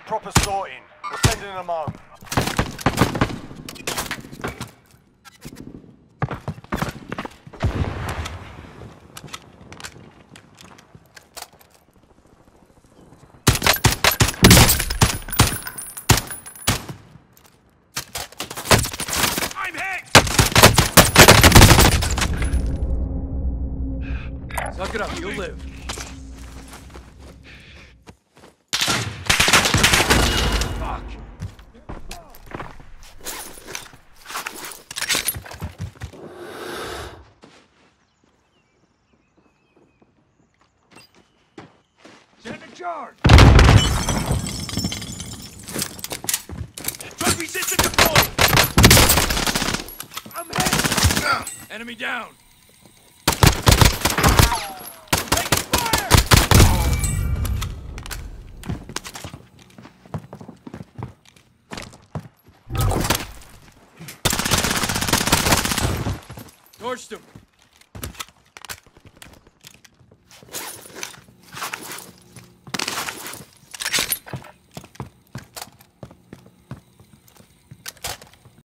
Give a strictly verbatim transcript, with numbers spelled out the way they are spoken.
proper sorting. We're sending them home. I'm hit! Suck it up, you'll live. Fuck! Send a charge! Drug resistant deployed! I'm hit! Enemy down! Taking fire! Torched him.